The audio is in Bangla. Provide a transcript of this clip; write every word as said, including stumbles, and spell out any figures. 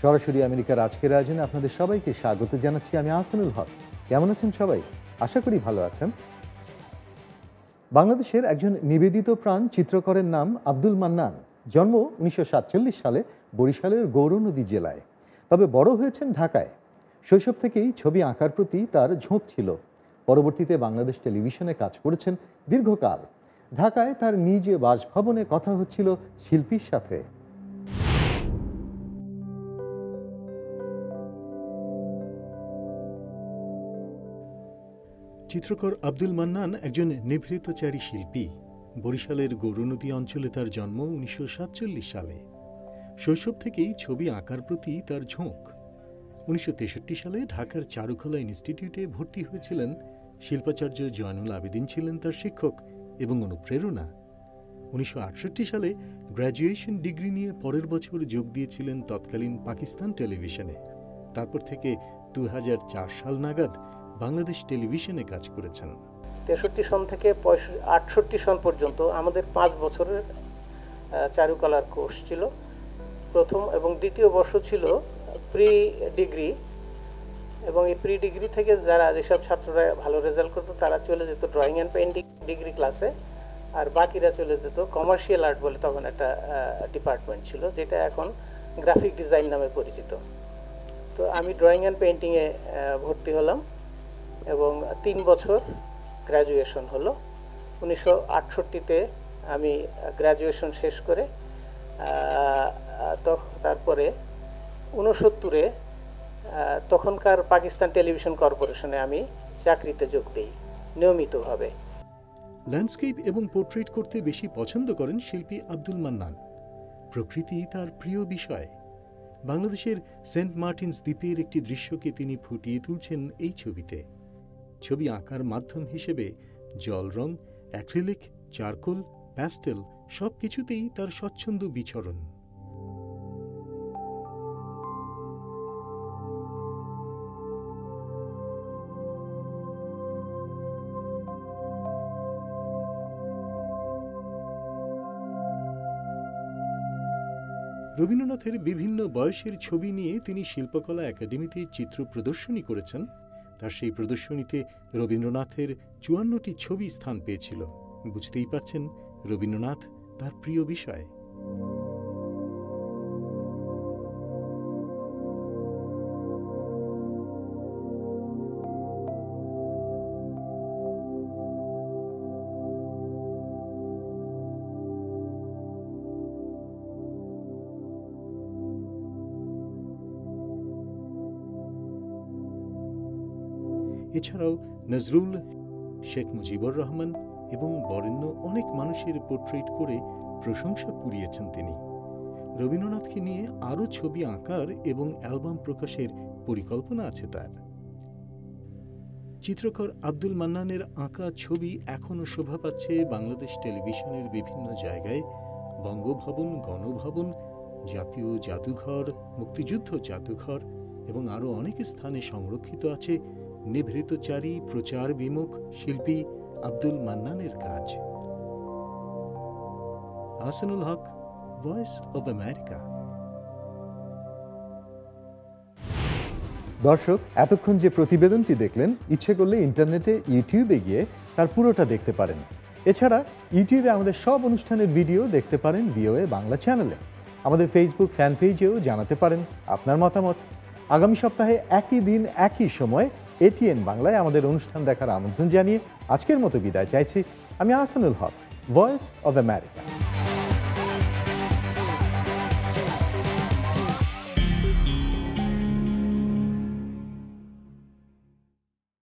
সরাসরি আমেরিকার আজকের আয়োজনে আপনাদের সবাইকে স্বাগত জানাচ্ছি। আমি আহসানুল হক। কেমন আছেন সবাই? আশা করি ভালো আছেন। বাংলাদেশের একজন নিবেদিত প্রাণ চিত্রকরের নাম আব্দুল মান্নান। জন্ম উনিশশো সাতচল্লিশ সালে বরিশালের গৌরনদী জেলায়, তবে বড় হয়েছেন ঢাকায়। শৈশব থেকেই ছবি আঁকার প্রতি তার ঝোঁক ছিল। পরবর্তীতে বাংলাদেশ টেলিভিশনে কাজ করেছেন দীর্ঘকাল। ঢাকায় তার নিজ বাসভবনে কথা হচ্ছিল শিল্পীর সাথে। চিত্রকর আব্দুল মান্নান একজন নিভৃতচারী শিল্পী। বরিশালের গৌরনদী অঞ্চলে তার জন্ম উনিশশো সাতচল্লিশ সালে। শৈশব থেকেই ছবি আঁকার প্রতি তার ঝোঁক। উনিশশো তেষট্টি সালে ঢাকার চারুকলা ইনস্টিটিউটে ভর্তি হয়েছিলেন। শিল্পাচার্য জয়নুল আবেদিন ছিলেন তার শিক্ষক এবং অনুপ্রেরণা। উনিশশো আটষট্টি সালে গ্র্যাজুয়েশন ডিগ্রি নিয়ে পরের বছর যোগ দিয়েছিলেন তৎকালীন পাকিস্তান টেলিভিশনে। তারপর থেকে দু হাজার চার সাল নাগাদ বাংলাদেশ টেলিভিশনে কাজ করেছেন। তেষট্টি সন থেকে আটষট্টি সন পর্যন্ত আমাদের পাঁচ বছরের চারুকলার কোর্স ছিল। প্রথম এবং দ্বিতীয় বর্ষ ছিল প্রি ডিগ্রি, এবং এই প্রি ডিগ্রি থেকে যারা যেসব ছাত্ররা ভালো রেজাল্ট করতো তারা চলে যেত ড্রয়িং অ্যান্ড পেইন্টিং ডিগ্রি ক্লাসে, আর বাকিরা চলে যেত কমার্শিয়াল আর্ট বলে তখন একটা ডিপার্টমেন্ট ছিল, যেটা এখন গ্রাফিক ডিজাইন নামে পরিচিত। তো আমি ড্রয়িং অ্যান্ড পেইন্টিংয়ে ভর্তি হলাম এবং তিন বছর গ্র্যাজুয়েশন হলো। উনিশশো আটষট্টিতে আমি গ্র্যাজুয়েশন শেষ করে তারপরে ঊনসত্তরে তখনকার পাকিস্তান টেলিভিশন কর্পোরেশনে আমি চাকরিতে যোগ দিই নিয়মিতভাবে। ল্যান্ডস্কেপ এবং পোর্ট্রেট করতে বেশি পছন্দ করেন শিল্পী আব্দুল মান্নান। প্রকৃতি তার প্রিয় বিষয়। বাংলাদেশের সেন্ট মার্টিনস দ্বীপের একটি দৃশ্যকে তিনি ফুটিয়ে তুলছেন এই ছবিতে। ছবি আঁকার মাধ্যম হিসেবে জল রং, অ্যাক্রিলিক, চারকোল, প্যাস্টেল সব কিছুতেই তার স্বচ্ছন্দ বিচরণ। রবীন্দ্রনাথের বিভিন্ন বয়সের ছবি নিয়ে তিনি শিল্পকলা একাডেমিতে চিত্র প্রদর্শনী করেছেন। তার সেই প্রদর্শনীতে রবীন্দ্রনাথের চুয়ান্নটি ছবি স্থান পেয়েছিল। বুঝতেই পারছেন রবীন্দ্রনাথ তার প্রিয় বিষয়। এছাড়াও নজরুল, শেখ মুজিবুর রহমান এবং বরেণ্য অনেক মানুষের পোর্ট্রেট করে প্রশংসা কুড়িয়েছেন তিনি। রবীন্দ্রনাথকে নিয়ে আরও ছবি আঁকার এবং অ্যালবাম প্রকাশের পরিকল্পনা আছে তার। চিত্রকর আব্দুল মান্নানের আঁকা ছবি এখনও শোভা পাচ্ছে বাংলাদেশ টেলিভিশনের বিভিন্ন জায়গায়। বঙ্গভবন, গণভবন, জাতীয় জাদুঘর, মুক্তিযুদ্ধ জাদুঘর এবং আরও অনেক স্থানে সংরক্ষিত আছে নিভৃতচারী প্রচার বিমুখ শিল্পী আব্দুল মান্নানের কাজ। Ahsanul Haque, voice of America. দর্শক, এতক্ষণ যে প্রতিবেদনটি দেখলেন, ইচ্ছে করলে ইন্টারনেটে ইউটিউবে গিয়ে তার পুরোটা দেখতে পারেন। এছাড়া ইউটিউবে আমাদের সব অনুষ্ঠানের ভিডিও দেখতে পারেন ভিওএ বাংলা চ্যানেলে। আমাদের ফেসবুক ফ্যান পেজেও জানাতে পারেন আপনার মতামত। আগামী সপ্তাহে একই দিন একই সময় এটিএন বাংলায় আমাদের অনুষ্ঠান দেখার আমন্ত্রণ জানিয়ে আজকের মতো বিদায় চাইছি। আমি Ahsanul Haque, voice of America.